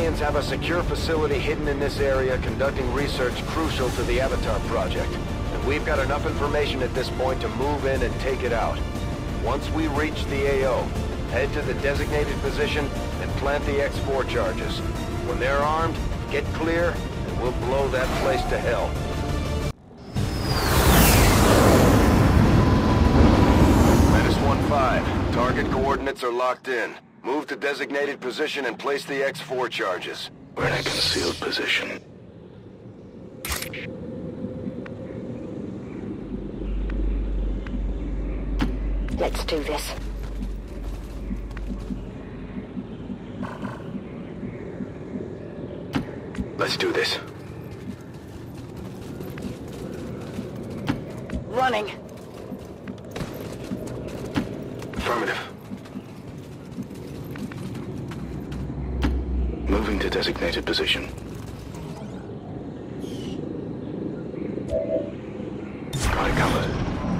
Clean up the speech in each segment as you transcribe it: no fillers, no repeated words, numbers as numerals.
Aliens have a secure facility hidden in this area conducting research crucial to the Avatar project. And we've got enough information at this point to move in and take it out. Once we reach the AO, head to the designated position and plant the X4 charges. When they're armed, get clear, and we'll blow that place to hell. Menace 1-5, target coordinates are locked in. Move to designated position and place the X4 charges. We're in a concealed position. Let's do this. Let's do this. Running. Affirmative. Moving to designated position. Got it covered.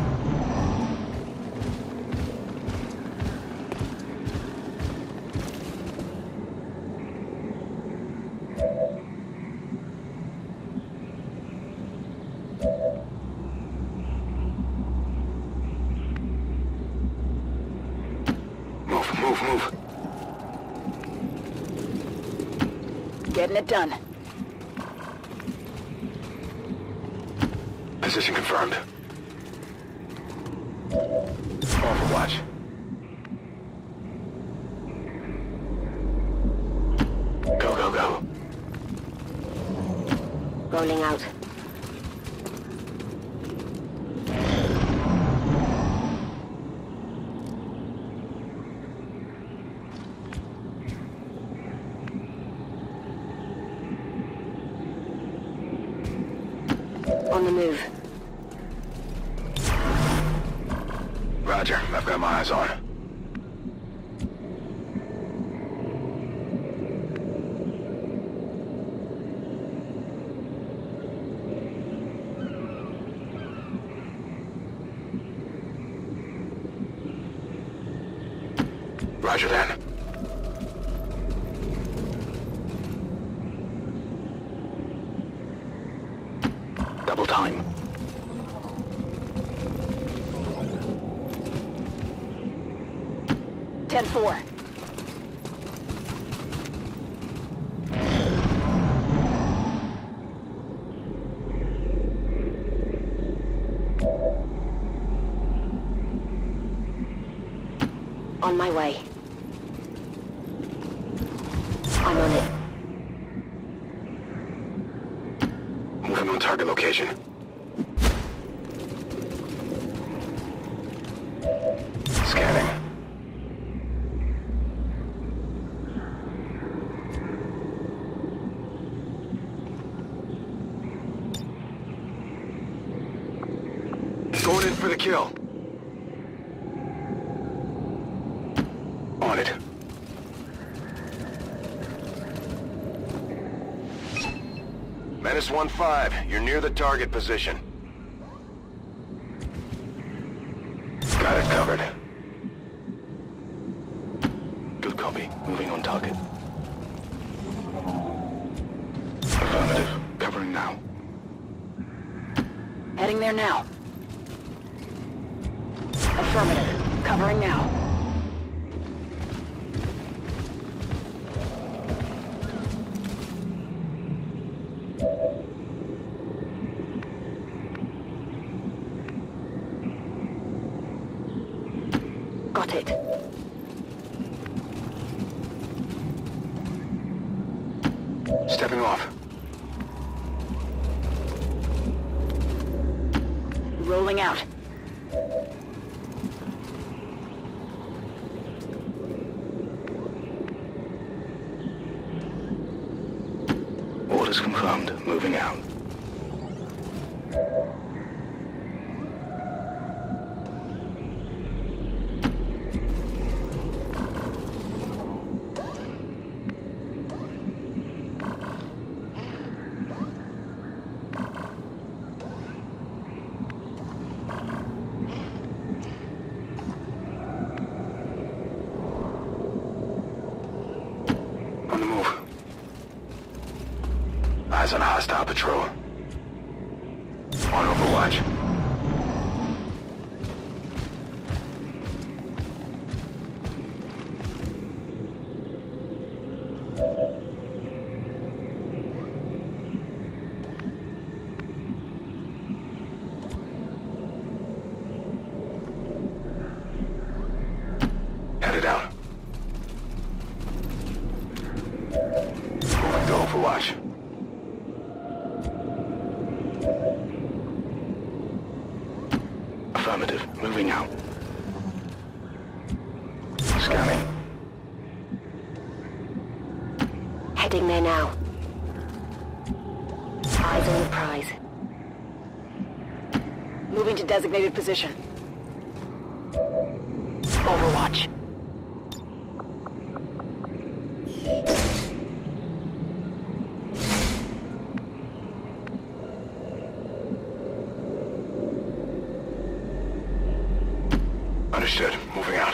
Move. Getting it done. Position confirmed. Overwatch. Go. Rolling out. On the move. Roger, I've got my eyes on. Roger that. Double time. Ten 4. On my way. I'm on it. Moving on target location. Scanning. Going in for the kill. On it. Menace 1-5, you're near the target position. Got it covered. Good copy. Moving on target. Affirmative. Covering now. Heading there now. Affirmative. Covering now. Got it. Stepping off. Rolling out. Orders confirmed. Moving out. On the move. Eyes on a hostile patrol. On Overwatch. Headed out. Moving to Overwatch. Affirmative. Moving out. Scanning. Heading there now. Eyes on the prize. Moving to designated position. Overwatch. Understood. Moving out.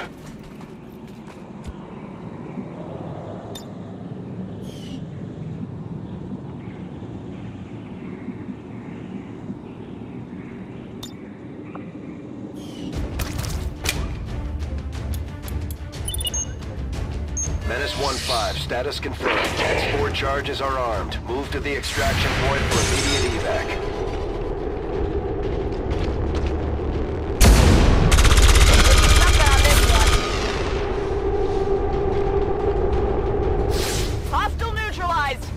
Menace 1-5, status confirmed. X4 charges are armed. Move to the extraction point for immediate evac. Hostile neutralized!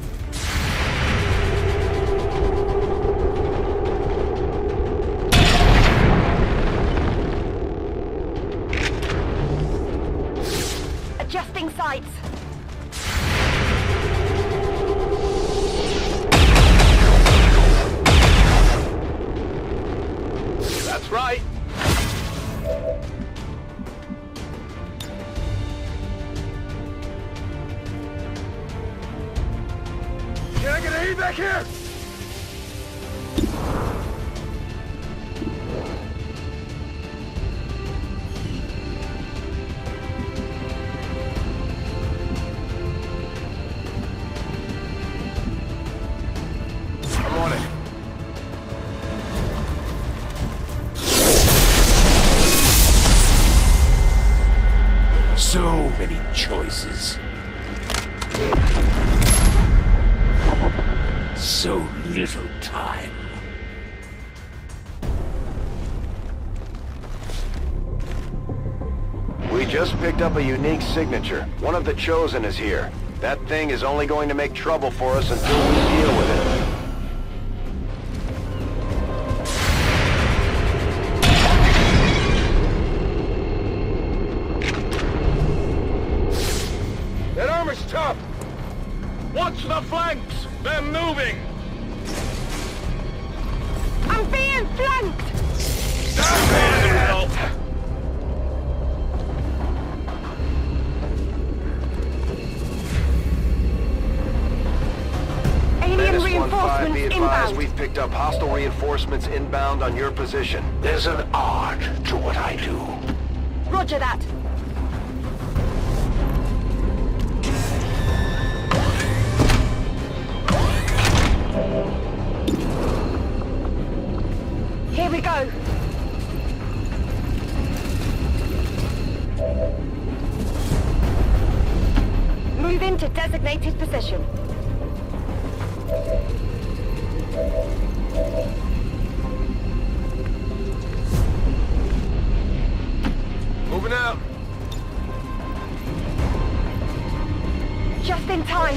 Adjusting sights. That's right. Can I get an evac here? I'm on it. So many choices. So little time. We just picked up a unique signature. One of the Chosen is here. That thing is only going to make trouble for us until we deal with it. That armor's tough! Watch the flanks! They're moving! I'm being flanked! Alien Menace 1-5, reinforcements be advised, inbound. we've picked up hostile reinforcements inbound on your position. There's an art to what I do. Roger that. Here we go. Move into designated position. Moving out. Just in time.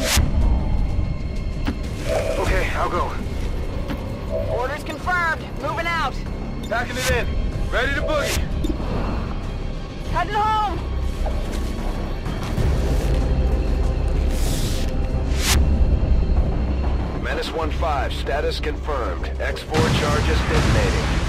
Okay, I'll go. Orders confirmed. Moving out. Packing it in. Ready to boogie. Heading home. Menace 1-5, status confirmed. X4 charges detonating.